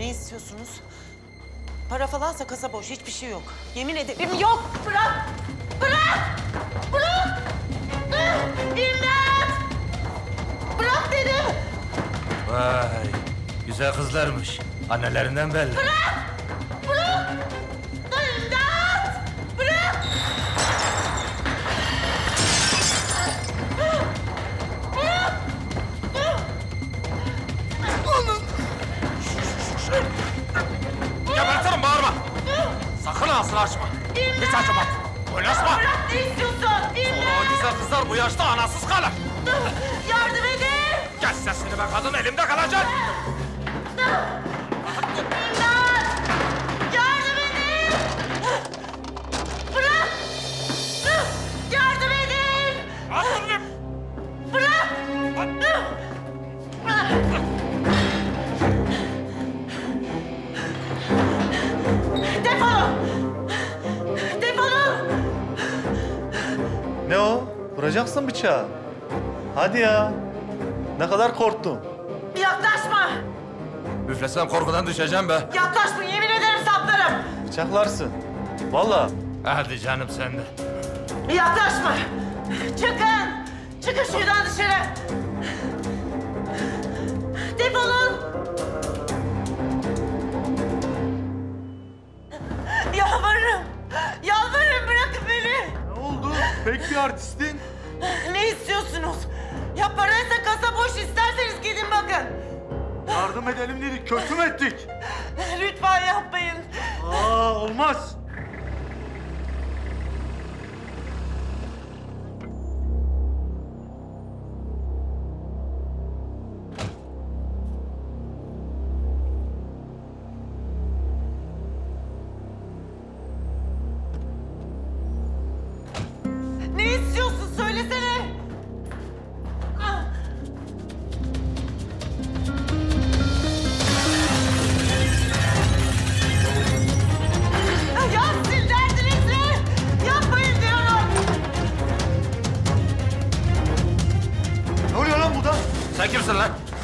Ne istiyorsunuz? Para falansa kasa boş, hiçbir şey yok. Yemin ederim yok. Bırak! Bırak! Bırak! İmdat! Bırak dedim! Vay, güzel kızlarmış. Annelerinden belli. Bırak! Bırak! İmdat! Bırak! Gebertirim, bağırma. Sakın ağzını açma. Hiç acıma. Oynaşma. Bırak, ne istiyorsun? O güzel kızlar bu yaşta anasız kalır. Yardım edin! Kes sesini be kadın, elimde kalacak. İmdat! Yardım edin! Bırak! Yardım edin! Attırdım. Bırak! Defolun! Defolun! Ne o? Vuracaksın bıçağı. Hadi ya. Ne kadar korktun. Yaklaşma! Üflesem korkudan düşeceğim be. Yaklaşma, yemin ederim saplarım! Bıçaklarsın. Vallahi. Hadi canım sen de. Yaklaşma! Çıkın! Çıkın şuradan dışarı! Defolun! Yalvarırım! Yalvarırım, bırakın beni! Ne oldu? Pek bir artistin. Ne istiyorsunuz? Ya paraysa kasa boş, isterseniz gidin bakın! Yardım edelim dedik. Kötü mü ettik? Lütfen yapmayın! Olmaz. Ne istiyorsun? Söylesene! Ya sizin derdiniz ne? Yapmayın diyorum! Ne oluyor lan burada? Sen kimsin lan?